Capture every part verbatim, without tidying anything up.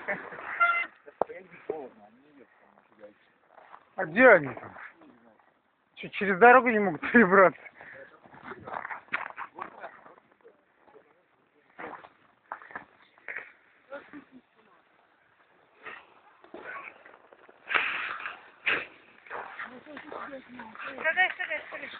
А где они там? Что, через дорогу не могут перебраться? Шагай, шагай, шагай.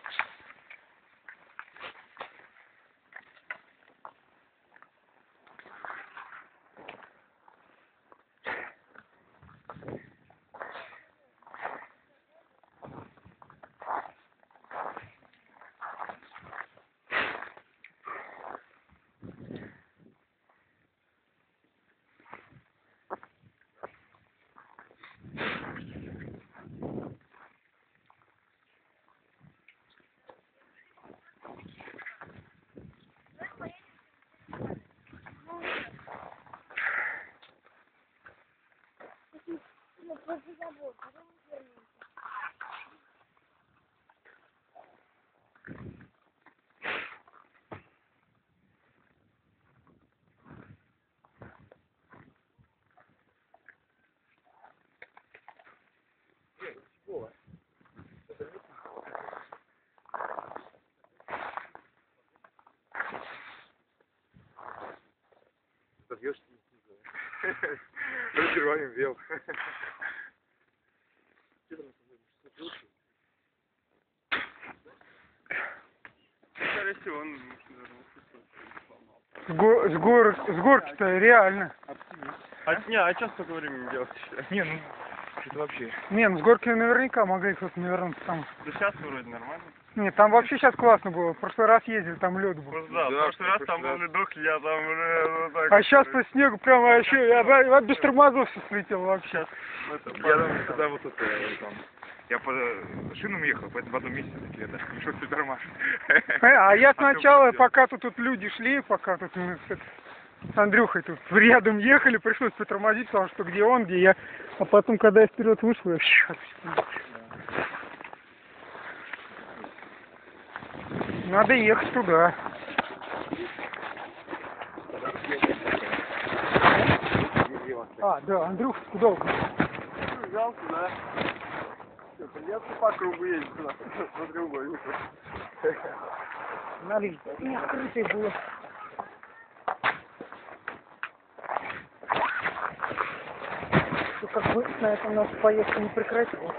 Забьешь разрыванием вел. Скорее всего, он С, го с, гор с горки-то реально. А, не, а что столько времени делать еще? Не, ну, это вообще. Не, ну с горки наверняка могли кто-то навернуться там. Да сейчас вроде нормально. Нет, там вообще сейчас классно было. В прошлый раз ездили, там лед был. Просто да, в Да, прошлый раз там прошлый был ледок, я там, бля, вот так. А сейчас по снегу прямо вообще, я, я без тормозов все слетел вообще. Сейчас это, Я там, когда вот это, там, я по шинам ехал, поэтому в одном месте такие, это, пришлось все тормажить. А я А сначала, что пока тут, тут люди шли, пока тут мы с, с Андрюхой тут рядом ехали, пришлось притормозить, потому что где он, где я. А потом, когда я вперед вышел, я ща, надо ехать туда. А, да, Андрюха, куда он? взял сюда. Все, придется по кругу ездить туда, на треугольник. Налить. Не открытое было. Что, как бы на этом наша поездка не прекратилась.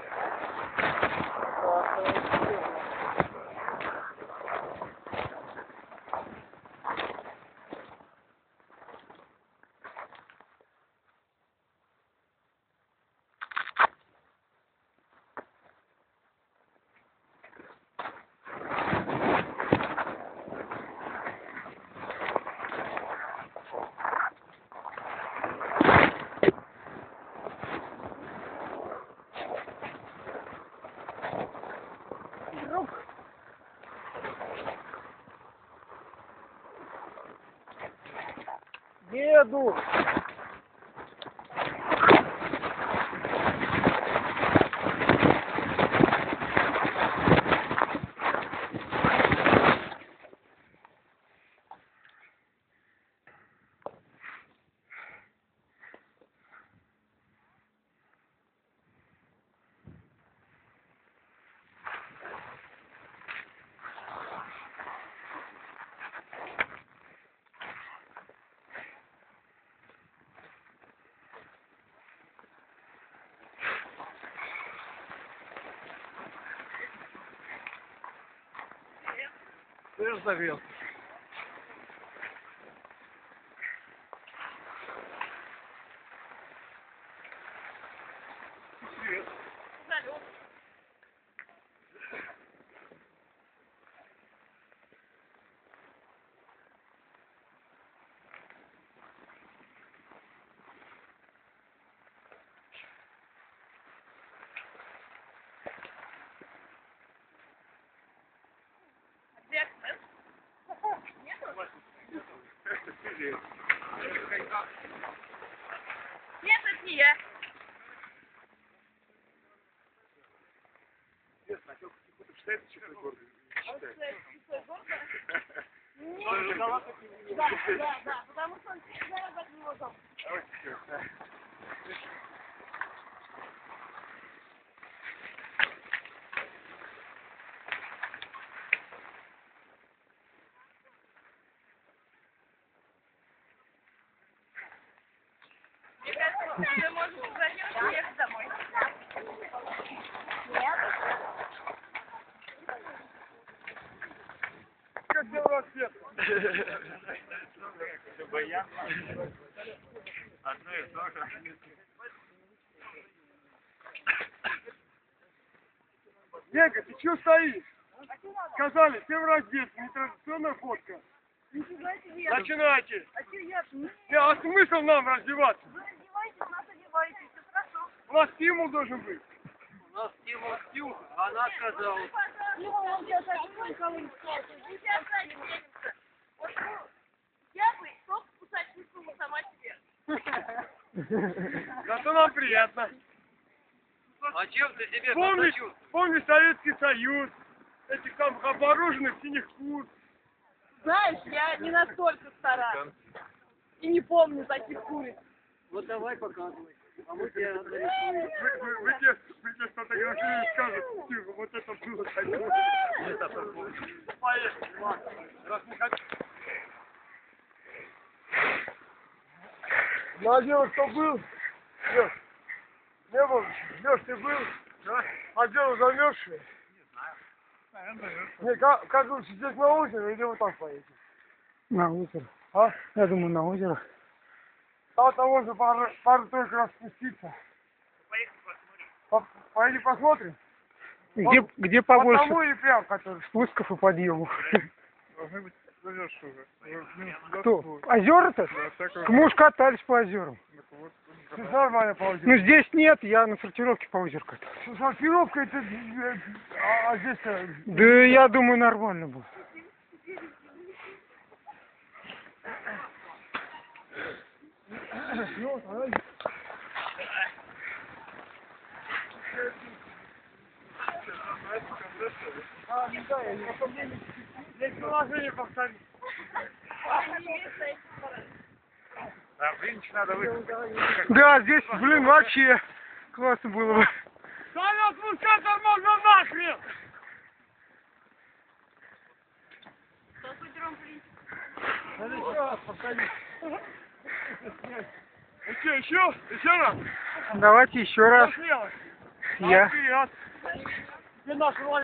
Еду! Ты же завел. Залёт. Где экспресс? Нету? Нет, это не я. Интересно, а как считается часовой город? А вот, кстати, часовой город? Не Да, да, да, потому что он всегда от него дом. Мне кажется, ты можешь зайти и ехать домой. Нет. Как дела, Свет? Одно и то же. Генка, ты чё стоишь? Сказали, все в раздеть, нетрадиционная фотка. Начинайте. А что я? Вы Не, а смысл нам раздеваться? раздеваетесь, нас одеваетесь, все хорошо. У нас стимул должен быть. У нас Тима Стюк, она сказала. Ну, он сейчас такой кого-нибудь скажет. Мы сейчас сами денемся. Вот, ну, я бы только кусать не сумму сама себе. Зато нам приятно. А чем ты себе Помни, подточил? помни Советский Союз, этих там оборуженных синих кур. Знаешь, я не настолько стара. И не помню таких куриц. Вот давай показывай. А мы тебе нарисуем. Вы, вы, вы, те, вы те сфотографируете и скажут, тихо, вот это было такое. Поехали, ладно. Раз не хотите. Ну, а дело кто был? Лёш, не был? Лёш, ты был? Да. А дело замерзшее? Не знаю. Наверное, замерзшее. Не, как, как лучше, здесь на озеро или вот так поедете? На озеро. А? Я думаю, на озеро. А там можно пару, пару только раз спуститься. Поехали посмотрим. По, пойди посмотрим. Где, Вот- где По побольше тому и прям, который. спусков и подъемов. Должны быть замерзшие уже. Кто? Озера-то? Мы уж катались по озерам. Ты нормально по озеру. Ну здесь нет, я на сортировке по озеру катался. Сортировка это... э, А, а здесь-то... Да я думаю, нормально было. Ну, давай. А, не знаю, я не здесь положение повторить. А, блинчик надо выкинуть. Да, здесь, блин, вообще классно было бы. Саня, спускаться можно нахрен! Надо еще раз повторить. Ну что, еще? Еще раз? Давайте еще раз. Смело. Я. Вперед. Где наш ролик?